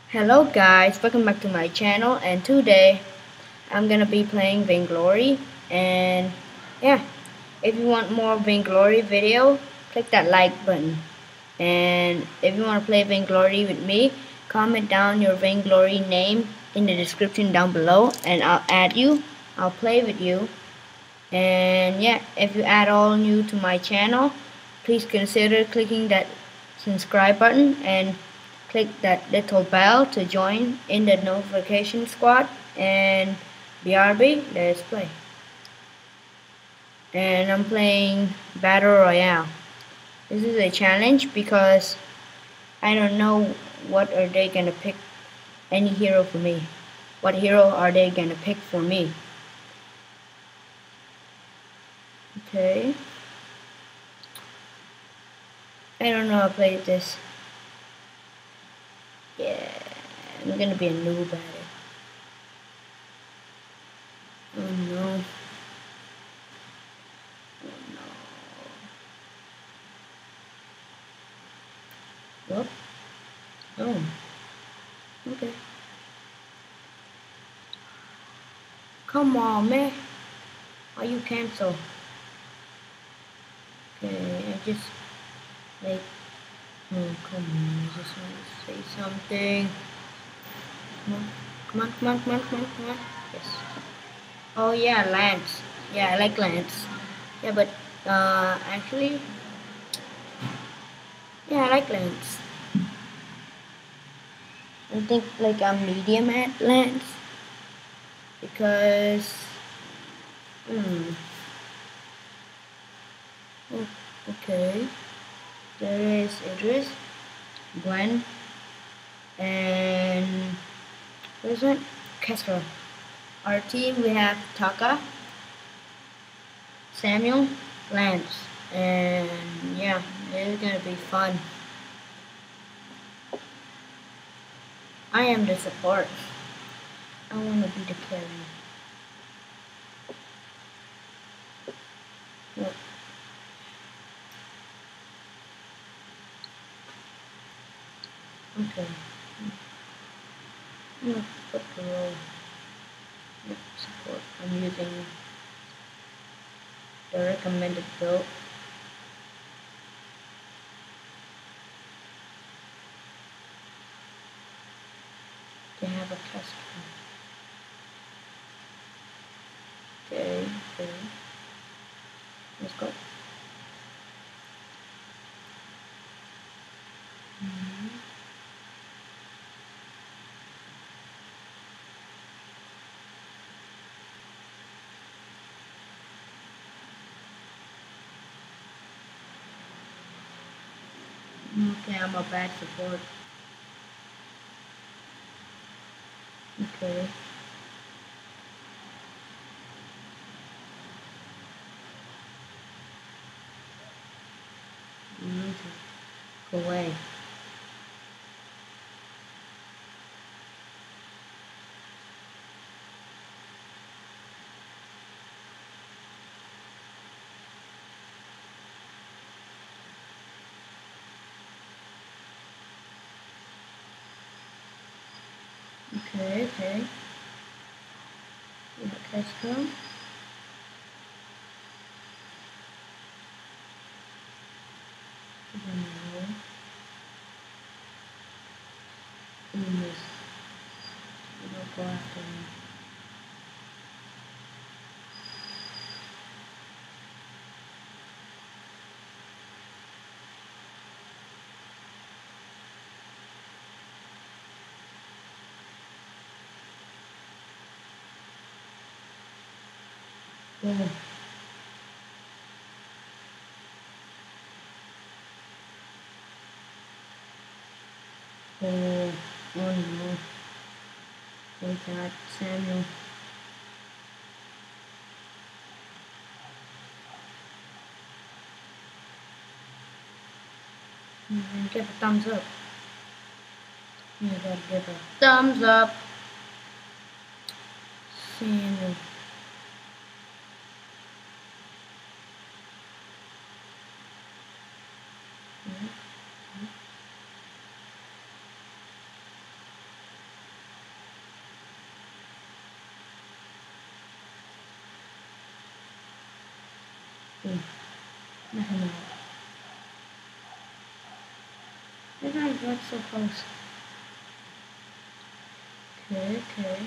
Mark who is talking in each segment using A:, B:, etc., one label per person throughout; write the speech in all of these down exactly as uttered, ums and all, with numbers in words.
A: Hello guys, welcome back to my channel, and today I'm gonna be playing Vainglory. And yeah, if you want more Vainglory video, click that like button. And if you want to play Vainglory with me, comment down your Vainglory name in the description down below and I'll add you. I'll play with you. And yeah, if you add all new to my channel, please consider clicking that subscribe button and click that little bell to join in the notification squad. And B R B, let's play. And I'm playing Battle Royale. This is a challenge because I don't know what are they gonna pick any hero for me. What hero are they gonna pick for me? Okay. I don't know how to play this. Yeah, I'm gonna be a noob at it. Oh no. Oh no. Whoop. Oh. Okay. Come on, man. Why you cancel? Okay, I just like. Oh, come on. I just want to say something. Come on. Come on, come on, come on, come on, come on. Yes. Oh yeah, Lance. Yeah, I like Lance. Yeah, but uh, actually, yeah, I like Lance. I think like I'm medium at Lance because hmm. Oh, okay. There is Idris, Gwen, and where's it? Kestra. Our team, we have Taka, Samuel, Lance, and yeah, it's gonna be fun. I am the support. I wanna be the carry. Yep. Okay. I'm gonna put the role. Yep, support. I'm using the recommended build. They have a customer. Okay, okay. Let's go. Mm-hmm. Okay, I'm a bad support. Okay. Mm, go away. Okay, okay. Yeah, let's go. No. Yes. You don't go after me. Yeah. Oh, oh no. They got Samuel. Mm, give a thumbs up. You gotta give a thumbs up. Samuel. Mm-hmm. Boom. Nothing more. This guy's not so close. Okay, okay.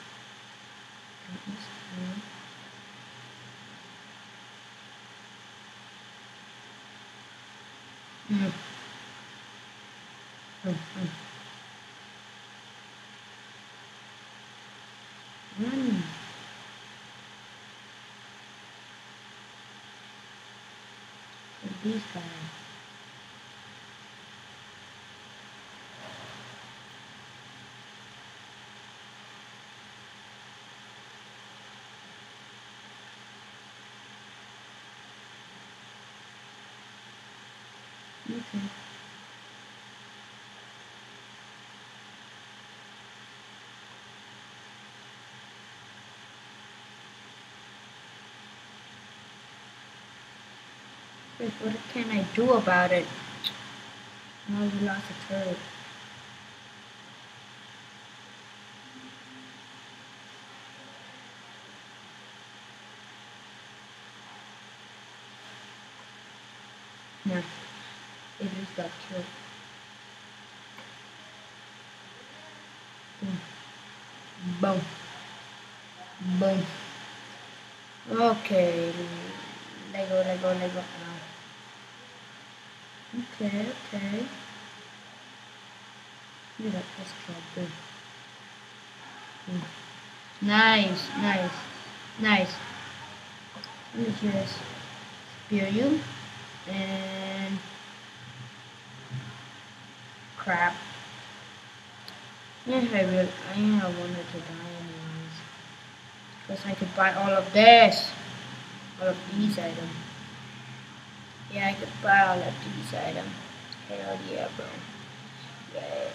A: Mm. Mm, mm. Run. With these guys. Okay. Wait, what can I do about it? Now we lost a turret. No, it just got killed. Boom. Boom. Boom. Okay. Lego, Lego, Lego. Now. Okay, okay. Look at that first drop. Boom. Boom. Nice, nice, nice. Let me just spear you and crap. Yeah, I will. I wanted to die anyways, because I could buy all of this, all of these items. Yeah, I could buy all of these items. Hell yeah, bro. Yeah,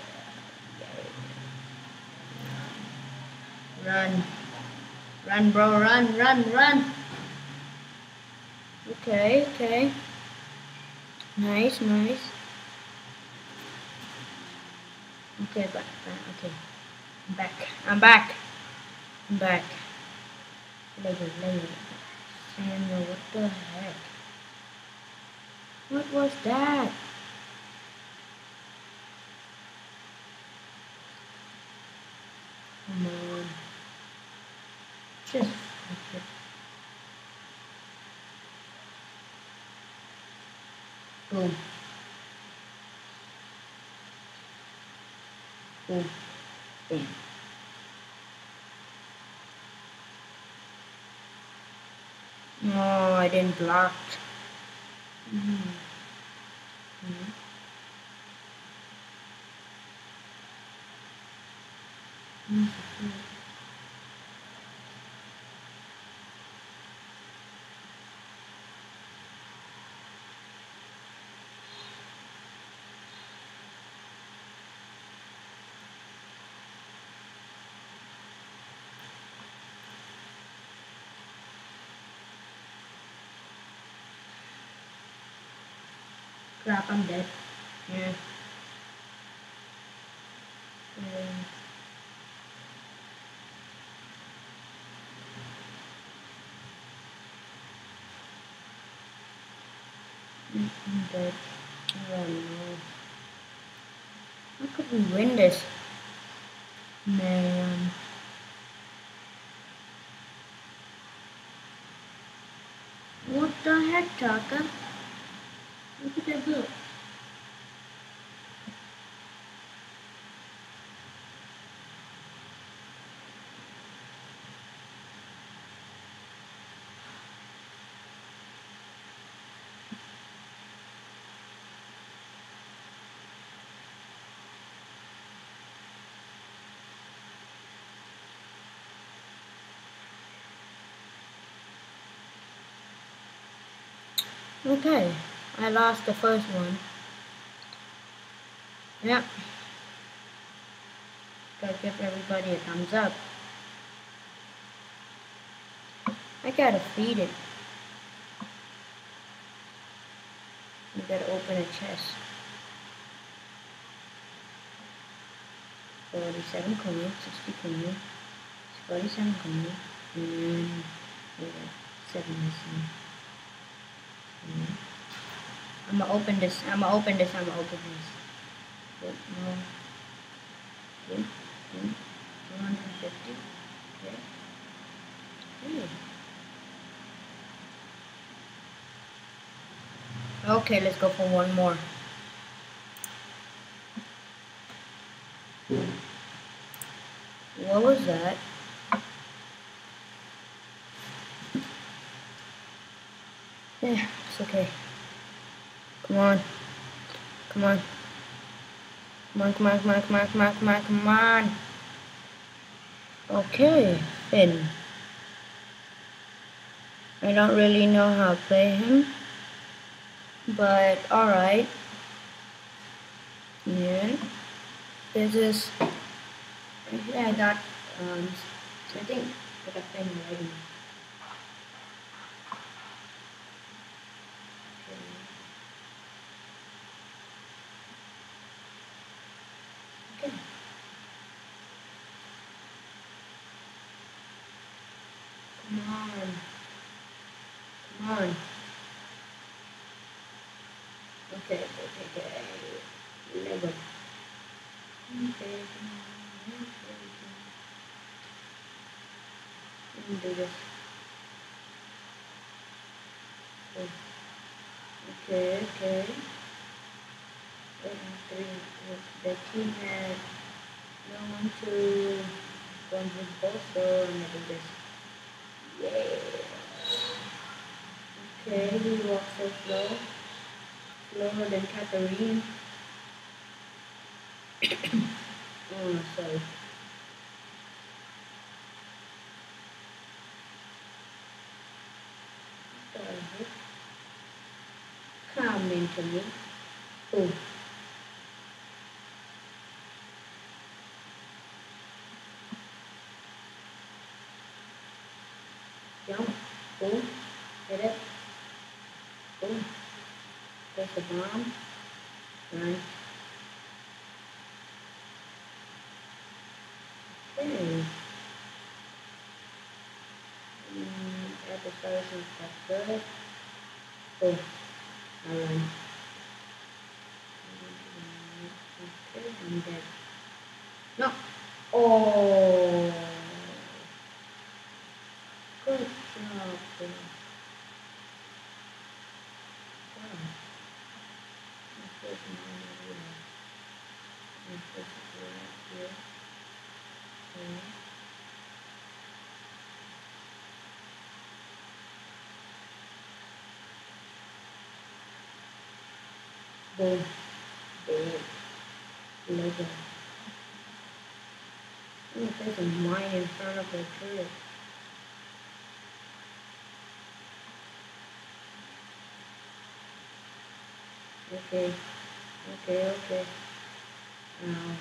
A: yeah. Run, run, bro, run, run, run. Okay, okay. Nice, nice. Okay, back, back. Okay, I'm back. I'm back. I'm back. Lego, Lego. Samuel, what the heck? What was that? Come on. Just okay. Boom. Boom. Bam. No, I didn't block. Mm-hmm. Mm-hmm. Mm-hmm. Crap, I'm dead. Yeah. Um, I'm dead. Oh no. How could we win this? Man. What the heck, Taka? Look at that book. Okay, I lost the first one. Yep. Gotta give everybody a thumbs up. I gotta feed it. You gotta open a chest. forty-seven coins, sixty coins, forty-seven coins, and yeah, seven missing. Mm. I'm gonna open this. I'm gonna open this. I'm gonna open this. But no. Okay. Okay. two hundred fifty. Okay. Hmm. Okay, let's go for one more. What was that? Yeah, it's okay. Come on. Come on. Come on, come on, come on, come on, come on, come on, come on. Okay, Finn. I don't really know how to play him, but alright. Yeah. This is, yeah, I got, um, I think I got Finn ready. Okay. Come on. Come on. Okay, okay, okay, okay. Lego. Okay, come on. Let me do this. Okay, okay. Three. The team had no one to one with both, so I'm gonna do this. Yeah. Okay, he walks so slow. Slower than Catherine. Oh, sorry. Sorry. Come into me. Oh. Jump. Boom. Hit it. Boom. Press the bomb. Run. Okay. Mm, at the first is that's good. Oh, I run. Okay, I'm dead. No. Oh. Good job. Good. Wow. This is mine over here. This is right here. Okay. Boom. Boom. Lego. I'm gonna place a mine in front of the turret. Okay. Okay, okay. Now.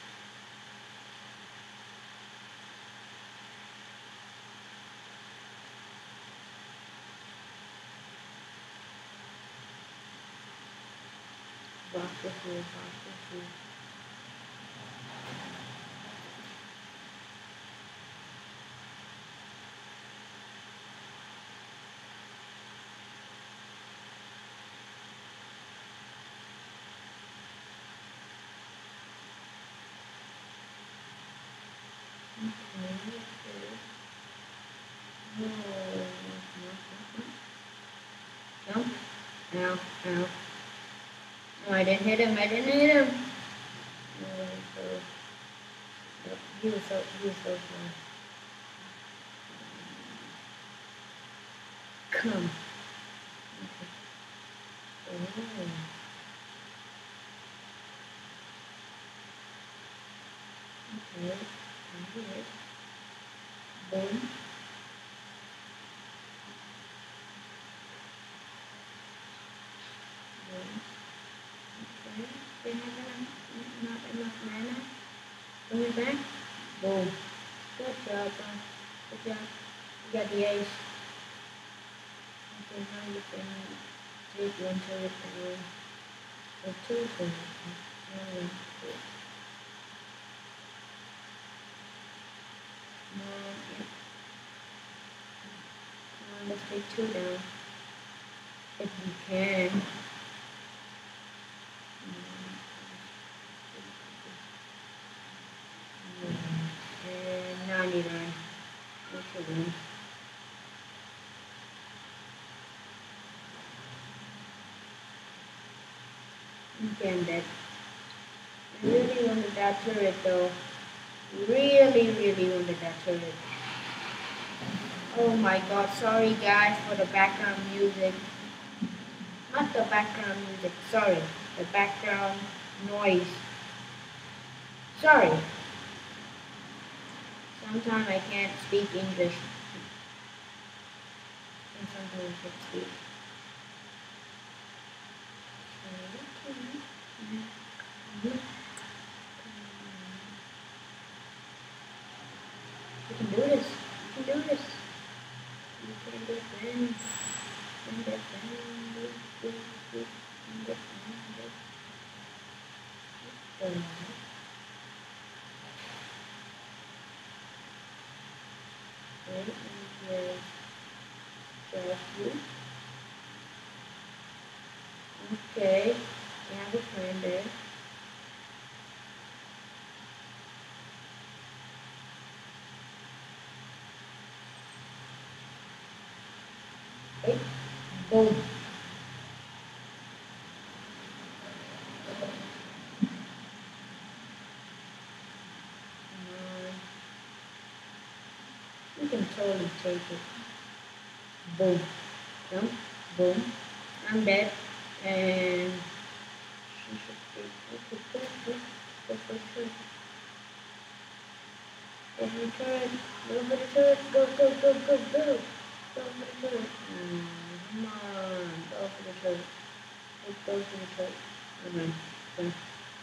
A: Box this way, box this way. Okay, okay. No. Jump. Ow, ow. No, I didn't hit him. I didn't hit him. No, so, yep, he was so, he was so smart. Come. Okay. Oh. Okay. I'm here. Boom. Boom. Okay. They have enough, not enough mana. Bring it back. Boom. Good job, bro. Good job. You got the ace. Okay, now you can take one turret down. Or two turrets. One, two. Come on, yeah. Come on, let's take two down. if we can. And ninety-nine. What's the win? Okay, I'm dead. I really wanted that turret though. Really, really wanted that turret. Oh my god, sorry guys for the background music. Not the background music, sorry. The background noise. Sorry. Sometimes I can't speak English. And sometimes I can't speak. You can do this. You can do this. You can defend. You can defend. You can defend. Um, Wait, let me just you. Okay, I have a plan there. Wait, boom. You can totally take it. Boom. Jump. Boom. I'm dead. And she should be okay, go, go, go for the turret. Go for the turret. Go for the turret. Go, go, go, go, go. Go for the turret. Mm, come on. Go for the turret. Let's go for the turret. Run. Run.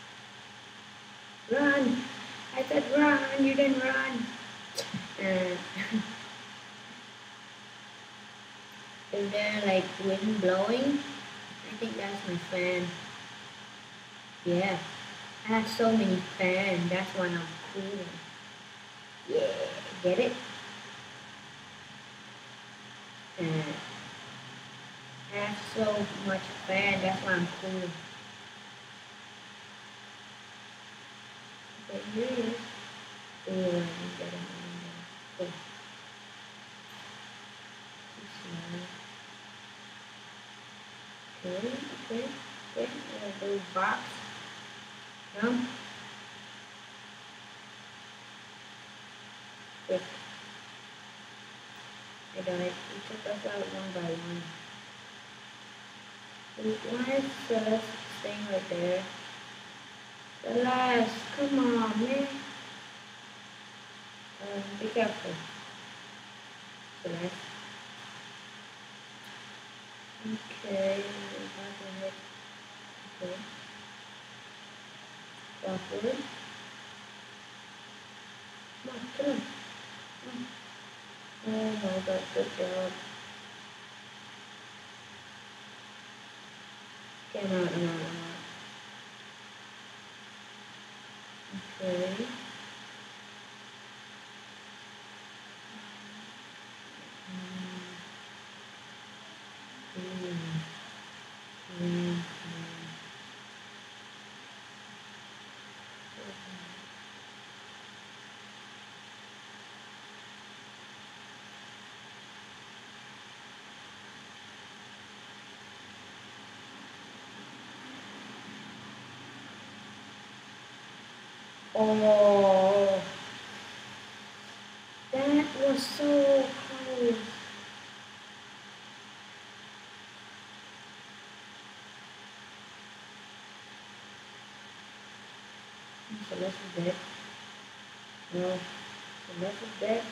A: Run. I said run. You didn't run. Uh, Is there like wind blowing? I think that's my fan. Yeah. I have so many fans. That's why I'm cool. Yeah. Get it? Uh, I have so much fan. That's why I'm cool. Okay, here he is. Oh, I didn't get him. I didn't get him. Cool. Okay, okay, okay. Uh, those box. Jump. Quick. I died. We took us out one by one. Why is Celeste staying right there? Celeste, come on, man. Um, be careful. Celeste. Okay, about to hit. Okay. Go forward. Come on, kill him. Come on. Oh my god, good job. Okay, I'm out, I'm out, I'm out. Okay. Mm. Mm. Mm. Oh, that was so close. Celeste is dead. No, Celeste is dead.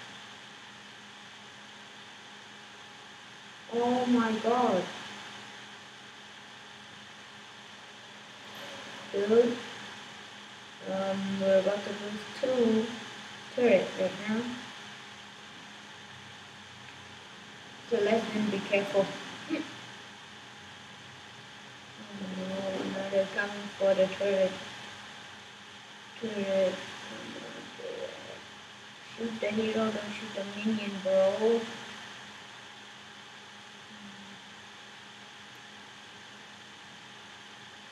A: Oh my god. Dude, um, we're about to lose two turrets right now. So let's then be careful. Oh no, now they're coming for the turret. Turret. Come on, turret. Shoot the hero, don't shoot the minion, bro.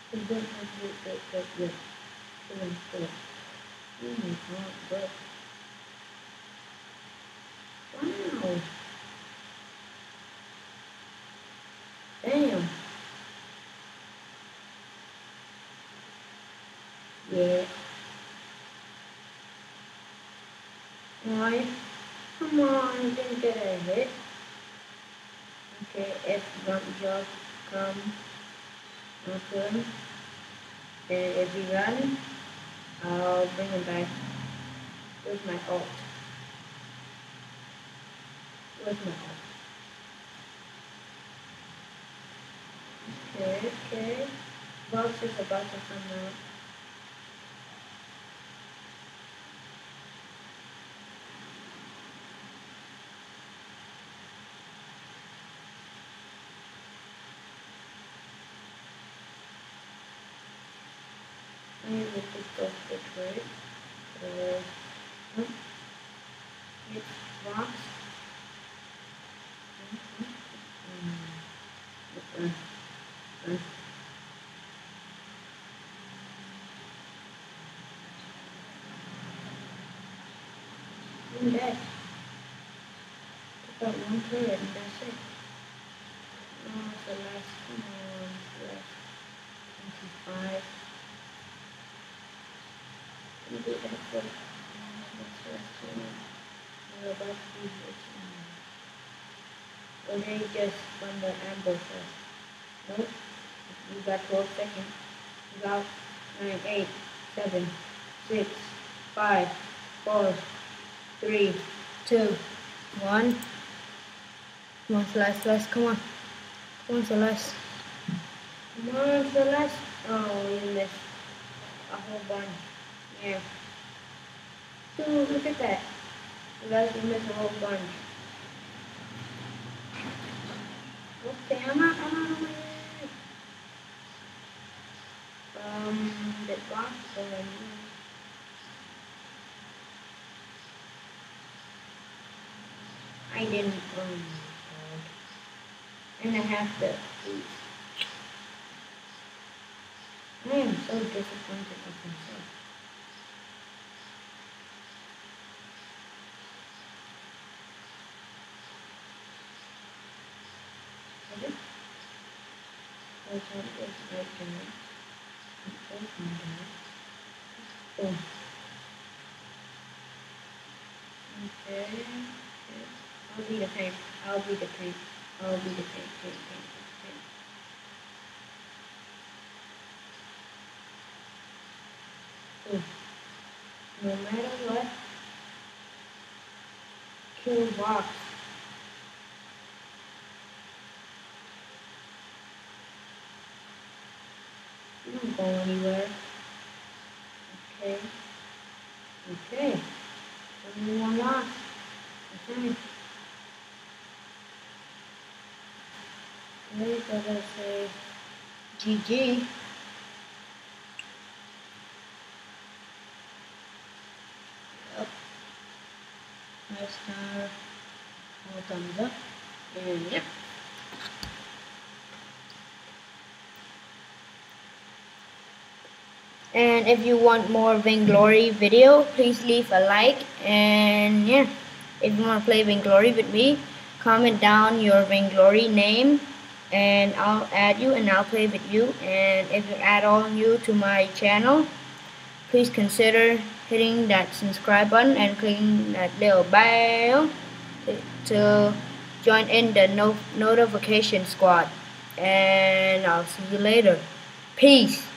A: Good, good, good, good, good, good. Good, good. Oh my god, good. Wow. Damn. Yeah. Alright. Come on, didn't get a hit. Okay, if one job come open, and if you run, I'll bring him back. Where's my ult? Where's my ult? Okay, okay. Box is about to come out. I need to pick up the trade. Uh, huh? It's box. Mm-hmm. Mm-hmm. Uh, uh. I'm dead. Took out one turret and that's it. Oh, it's the last, come on, it's the last twenty-five. Let me do that for that's the last two. We're about to do this. Or they just run the ambush us. Nope. You got twelve seconds. You got nine, eight, seven, six, five, four, three, two, one. Come on, Celeste, Celeste, come on. Come on, Celeste. Come on, Celeste. Oh, you missed a whole bunch. Yeah. Dude, look at that. Celeste, you missed a whole bunch. Okay, I'm not, I'm not away. Um, the box already. I didn't, oh my god. And I have to eat. I am so disappointed with myself. Is it? I was trying to get right down. Open down. Boom. Okay. Okay. I'll be the tank. I'll be the tank. I'll be the tank. Tank, tank, tank. Boom. No matter what, kill box. You don't go anywhere. Okay. Okay. Only one loss. Okay. Okay, so I'm gonna say G G. Yep. Five star. All thumbs up. And yep. And if you want more Vainglory video, please leave a like. And yeah, if you want to play Vainglory with me, comment down your Vainglory name and I'll add you and I'll play with you. And if you add on new to my channel, please consider hitting that subscribe button and clicking that little bell to, to join in the no, notification squad. And I'll see you later. Peace.